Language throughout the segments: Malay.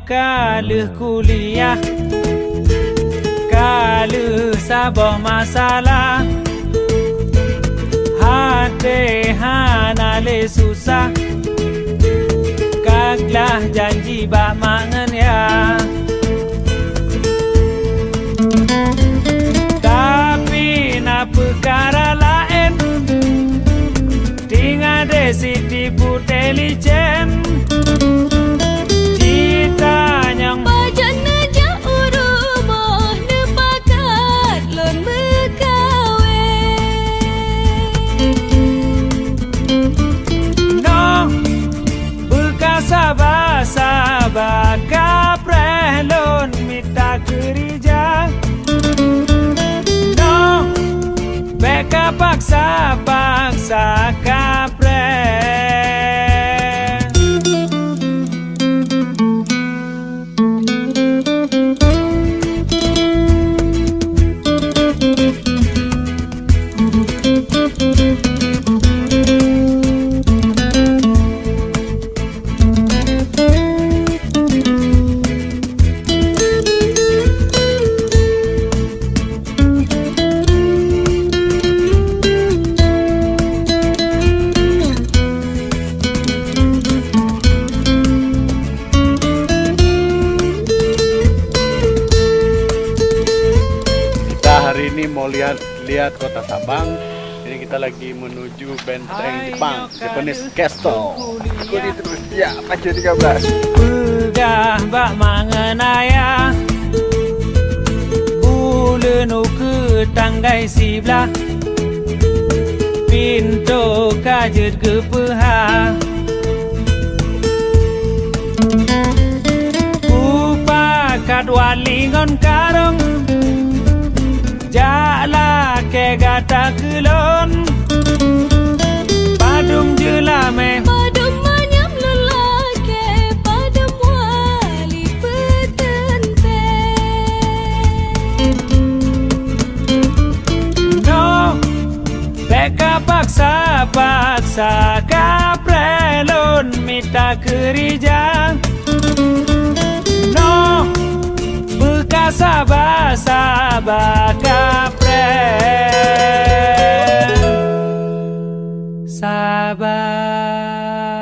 kaluh kuliah, kaluh saboh masalah, hati hanale susah, kaglah janji bak mangen ya. Tapi na perkara lain, tinggal desi tipu intelijen, cita nyong bajan neja urumoh nepakat lon berkawe. No bekas sabar-sabar kapreh lon minta kerja. No beka paksa-paksa kapreh. Hari ini mau lihat kota Sabang. Ini kita lagi menuju benteng Jepang, Japanese Castle. Ikuti terus ya, Pacu 13. Pegah bak mengenaya, bulenu ke tanggai sebelah, pintu kajet ke peha. Kupakat walingon karong, jala ke gata kelon, padung jelame, Padum manyam lelaki, padum wali petente. no beka paksa-paksa kaprelon minta kerja. No bekas sabar-sabar kapreh, sabar.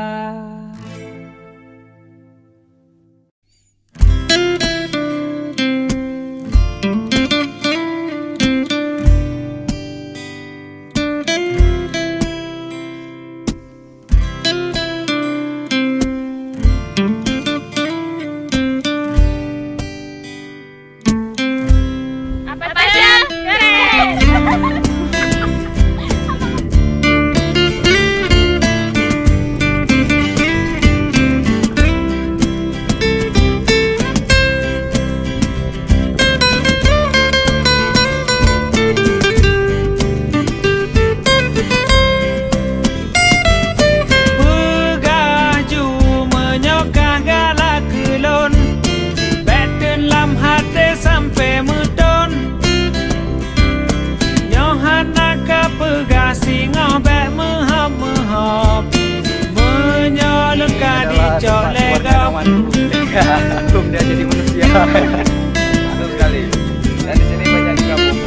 Belum dia jadi manusia. Betul sekali. Dan di sini banyak gabung.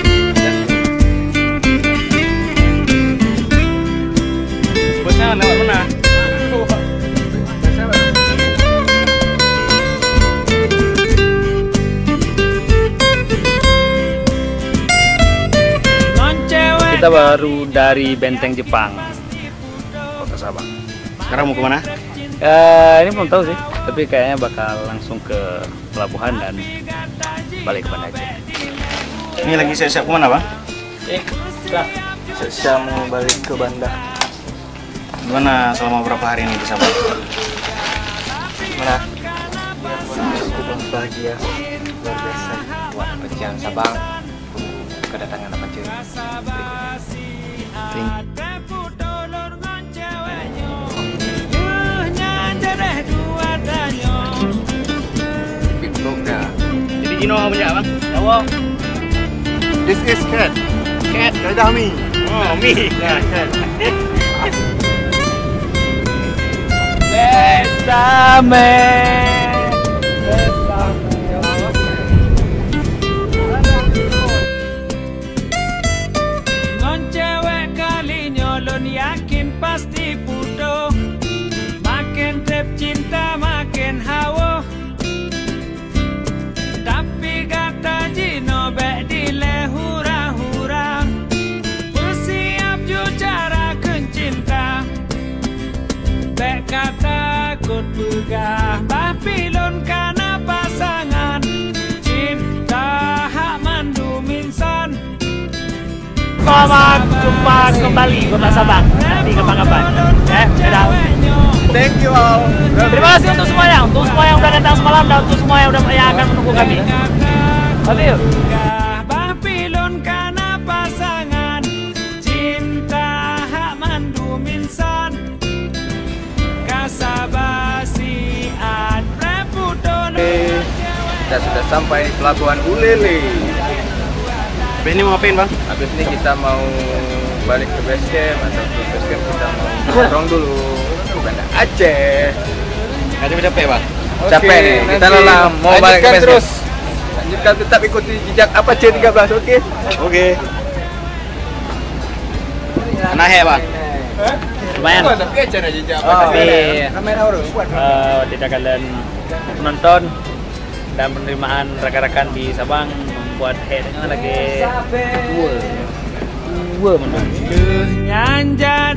Bosnya lewat mana? Kita baru dari benteng Jepang, kota Sabang. Sekarang mau kemana? Ini belum tahu sih, tapi kayaknya bakal langsung ke pelabuhan dan balik ke Banda Aceh. Ini lagi siap-siap kemana, Bang? Siap mau balik ke Banda. Gimana selama berapa hari ini di Sabang? Gimana? Cukup bahagia, luar biasa. Buat pencian Sabang, kedatangan Apache Jadi Gino punya Bang? Jawa. This is cat. Cat. Dadah mi. Oh, mi. Ya, cat. Besame selamat jumpa kembali Kota Sabang nanti kapan-kapan. Dadah. Thank you all. Terima kasih untuk semuanya yang udah datang semalam dan untuk semua yang akan menunggu kami. Love you. Bapilon karena pasangan cinta hak manduminsan kasabasi at reputon. Kita sudah sampai di Pelabuhan Ulele. Habis ini mau ngapain bang? Habis ini kita mau balik ke base camp atau ke base camp kita mau nongkrong dulu ke Banda Aceh. Capek bang? Capek nih, kita lelah mau balik ke base terus. camp. Lanjutkan tetap ikuti jejak apa C13, oke? Oke. Nah ya bang? Lumayan. Tapi tidak kalian penonton dan penerimaan rekan-rekan di Sabang membuat headnya lagi dua menurut.